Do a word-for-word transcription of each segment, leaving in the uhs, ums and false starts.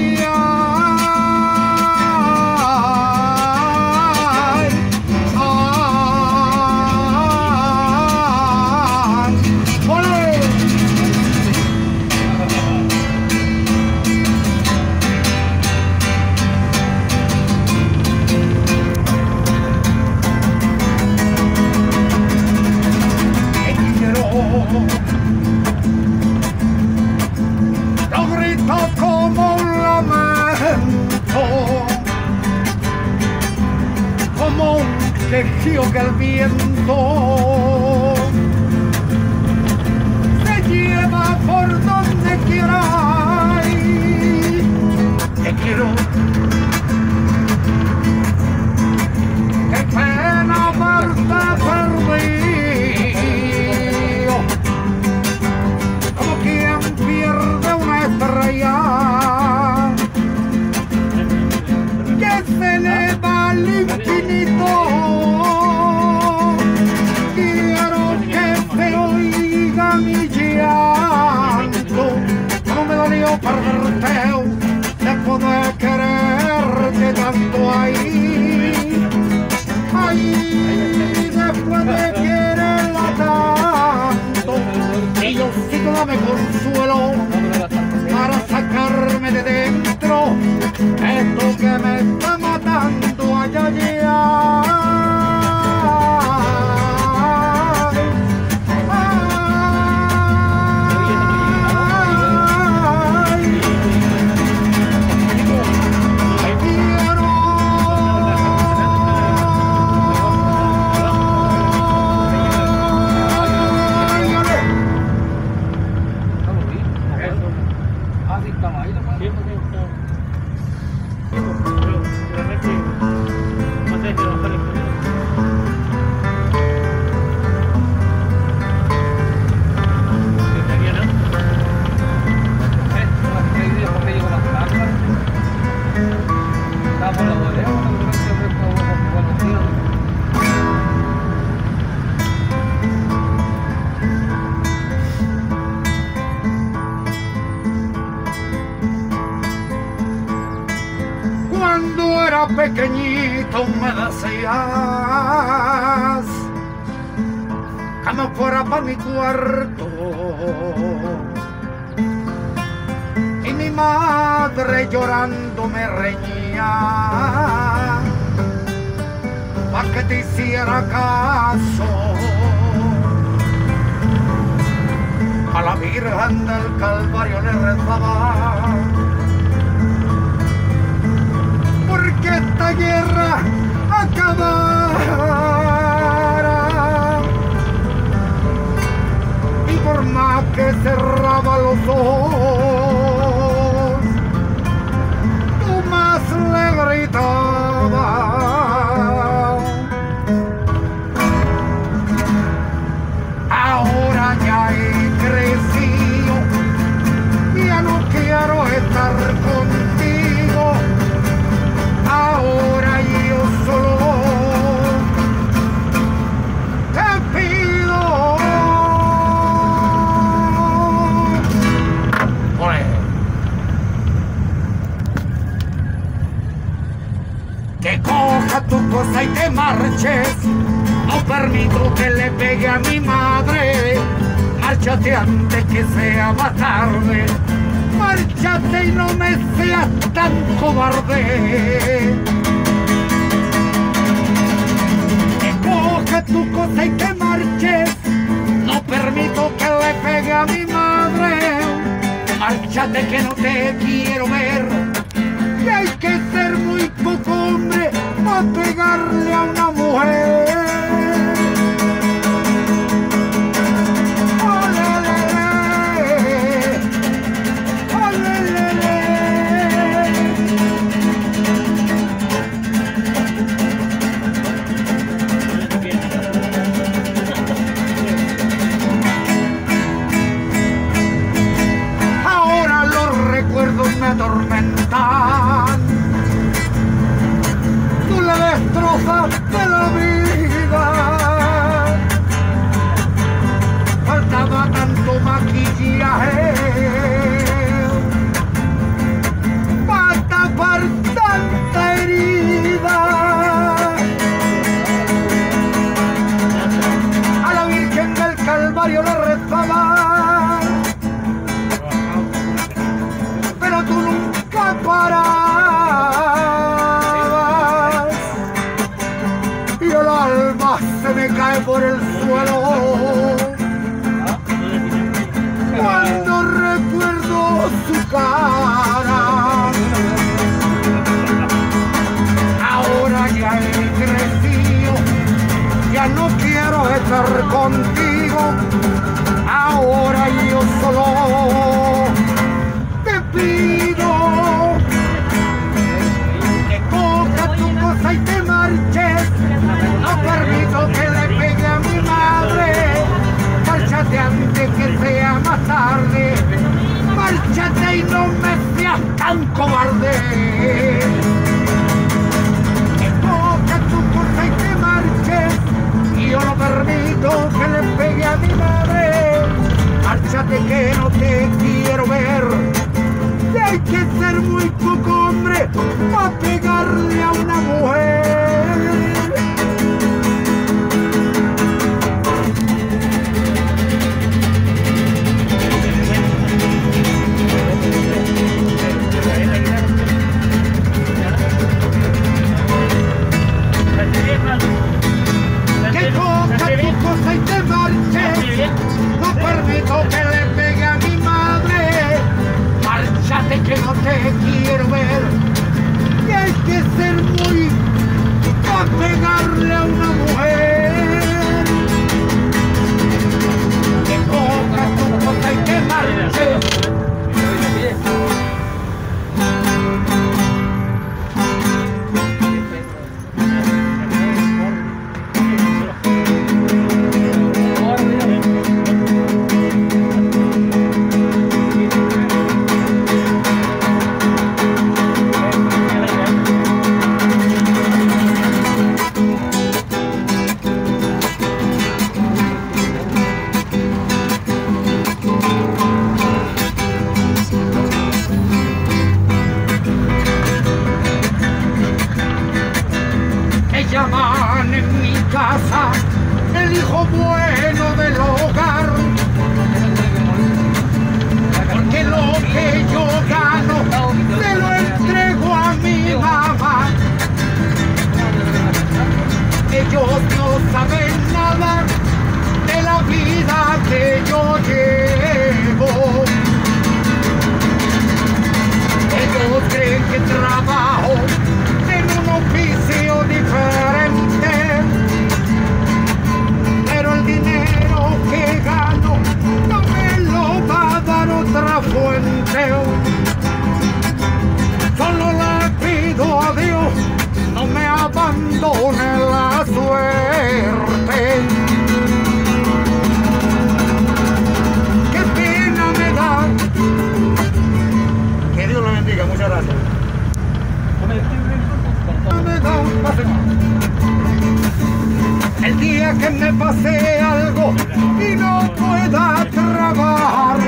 Quejío que el viento se lleva por donde quiera. Te quiero, qué pena verte perdido, como quien pierde una estrella que se eleva al infinito. Mi llanto, no me dolió perderte, después de quererte tanto ahí, ahí, después de quererla tanto, y yo sigo dame consuelo para sacarme de dentro esto que me está matando allá allá. Cuando era pequeñito me decías que me fuera para mi cuarto y mi madre llorando me reñía para que te hiciera caso a la Virgen del Calvario le rezaba. Que esta guerra acabara y por más que cerraba los ojos tú más le gritabas. Ahora ya he crecido, ya no quiero estar contigo. Ahora yo solo te pido que coja tu cosa y te marches. No permito que le pegue a mi madre. Márchate antes que sea más tarde. Márchate y no me seas tan cobarde. Que coge tu cosa y te marches. No permito que le pegue a mi madre. Márchate que no te quiero ver. Y hay que ser muy poco hombre para pegarle a una mujer. Me atormentan, tú le destrozaste la vida, faltaba tanto maquillaje para por el suelo cuando recuerdo su cara. Ahora ya he crecido, ya no quiero estar contigo. Ahora yo solo te pido que cojas tu cosa y te marches. No permito que le pegue a mi madre. Márchate antes que sea más tarde. Márchate y no me seas tan cobarde. Que cojas tu cosa y te marches. Y yo no permito que le pegue a mi madre. Márchate que no te quiero ver. Que hay que ser muy poco hombre para pegarle a una mujer. Que coja tu cosa y te marches. No permito que le pegue a mi madre. Márchate que no te quiero ver. Y hay que ser muy para pegarle a una mujer. Que coja tu cosa y te marches. Llaman en mi casa el hijo bueno del hogar, porque lo que yo gano se lo entrego a mi mamá. Ellos no saben nada de la vida que yo llevo. Ellos creen que trabajo en un oficio diferente, pero el dinero que gano no me lo va a dar otra fuente. Solo le pido a Dios no me abandone la suerte. Qué pena me da. Que Dios lo bendiga, muchas gracias. Me da un pase más. El día que me pase algo y no pueda trabajar,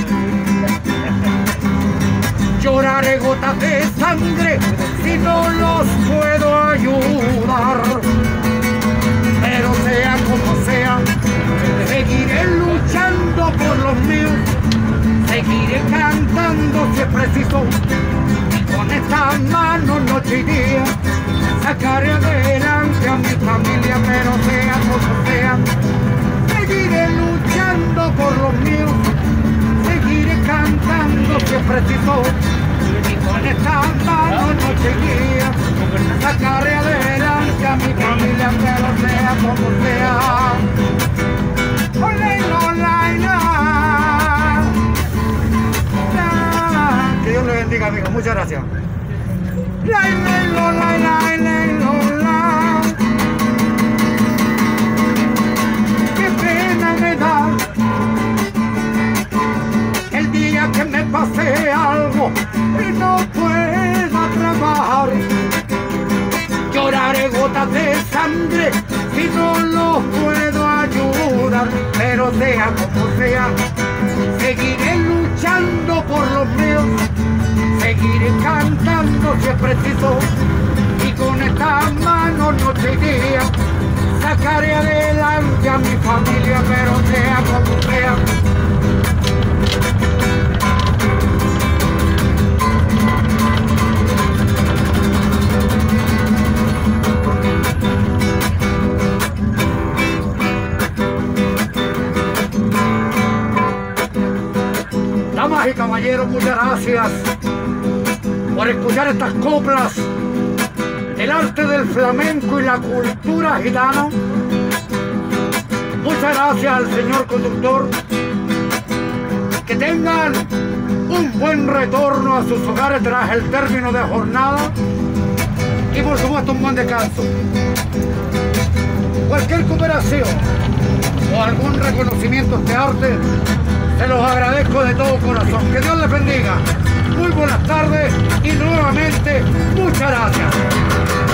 lloraré gotas de sangre si no los puedo ayudar. Pero sea como sea, seguiré luchando por los míos, seguiré cantando si es preciso. Con esta mano noche y día sacaré adelante a mi familia, pero sea como sea, seguiré luchando por los míos, seguiré cantando si es preciso. Y con esta mano noche y día sacaré adelante a mi familia, pero sea como sea. Olé, olé, que Dios le bendiga, amigo. Muchas gracias. La, la, la, la, la, la, la. Qué pena me da el día que me pase algo y no pueda trabajar. Lloraré gotas de sangre si no los puedo ayudar, pero sea como sea, seguiré luchando por los míos, seguiré cantando si es preciso. Y con esta mano noche y día sacaré adelante a mi familia, pero sea como sea. caballeros, muchas gracias por escuchar estas coplas del arte del flamenco y la cultura gitana. Muchas gracias al señor conductor. Que tengan un buen retorno a sus hogares tras el término de jornada y por supuesto un buen descanso. Cualquier cooperación o algún reconocimiento a este arte se los agradezco de todo corazón. Que Dios les bendiga. Muy buenas tardes y nuevamente muchas gracias.